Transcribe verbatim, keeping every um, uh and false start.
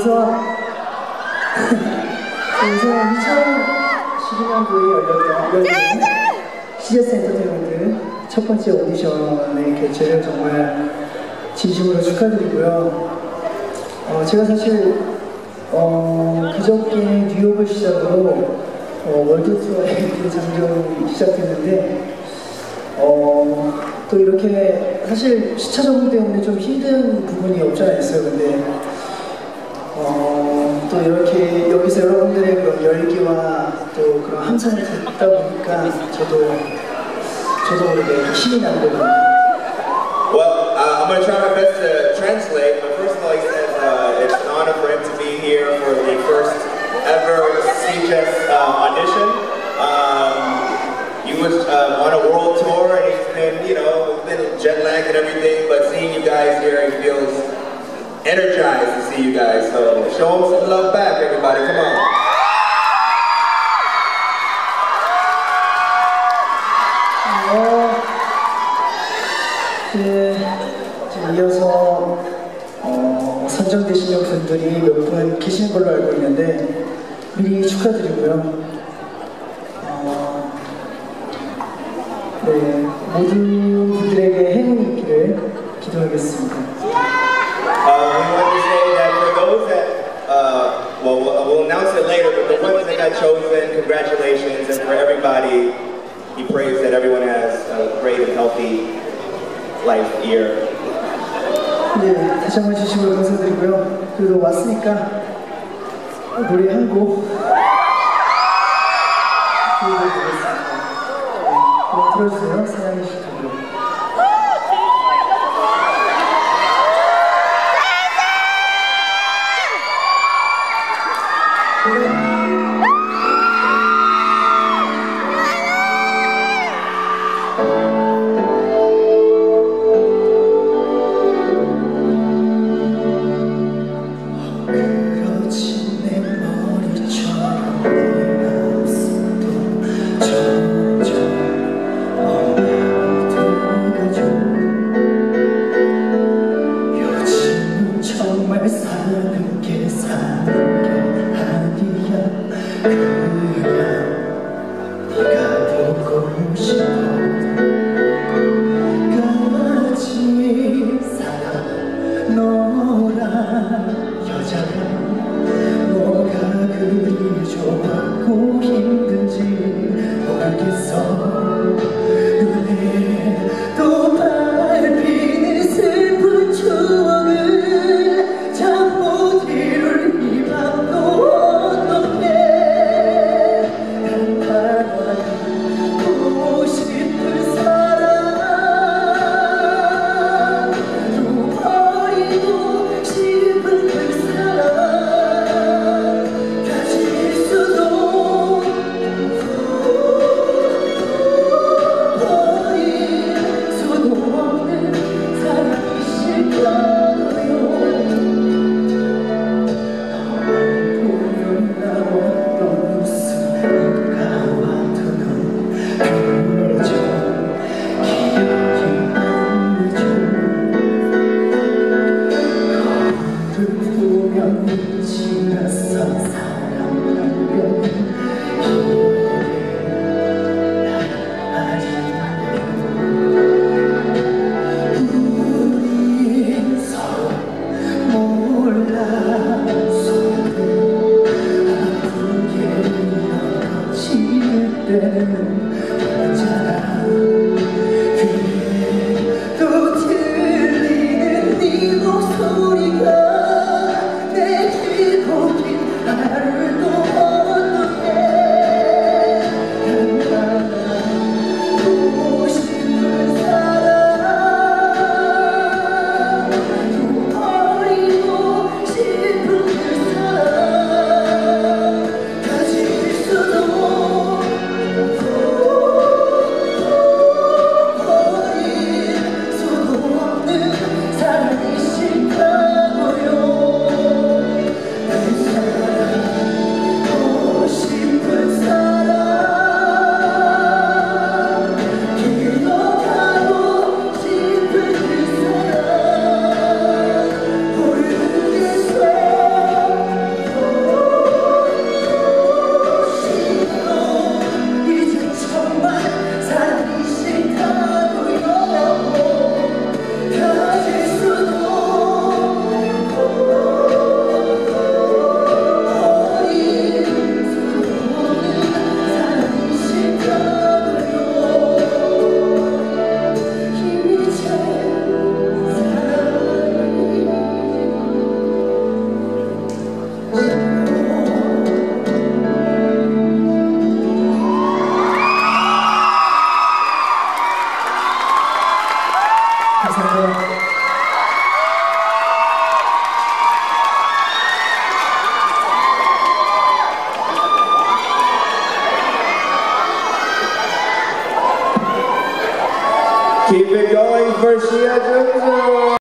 우선 우선 이천십이 년도에 열렸던 씨에스 엔터테인먼트 첫 번째 오디션의 개최를 정말 진심으로 축하드리고요. 어, 제가 사실 어, 그저께 뉴욕을 시작으로 어, 월드 투어의 장정이 시작됐는데 어, 또 이렇게 사실 시차 적응 때문에 좀 힘든 부분이 없지 않아 있어요. 근데 어, 또 이렇게 여기서 여러분들의 그런 열기와 또 그런 함성을 듣다 보니까 저도 저도 모르게 힘이 나거든요. Well, uh, I'm going to try my best to translate, but first of all, he says uh, it's an honor for him to be here for the first ever C J E S uh, audition. Um, he was uh, on a world tour, and he's been, you know, been jet lagged and everything, but seeing you guys here, he feels energized to see you guys. So show him some love back, everybody. Come on. 어, 네, 이어서 어, 선정되신 분들이 몇 분 계신 걸로 알고 있는데 미리 축하드리고요. 어, 네, 모든 분들에게 행운이 있기를 기도하겠습니다. Uh, we want to say that for those that, uh, well, well, we'll announce it later, but the ones that got chosen, congratulations, and for everybody, he prays that everyone has a great and healthy life year. 네, 다시 한번 진심으로 감사드리고요. 그래도 왔으니까 노래 한 곡 들려드리겠습니다. 네, 그럼 들어주세요. 사랑의 시간으로. 또 들리는 네 목소리가 내 길고긴 감사합니다. Keep it going for Shia Junju.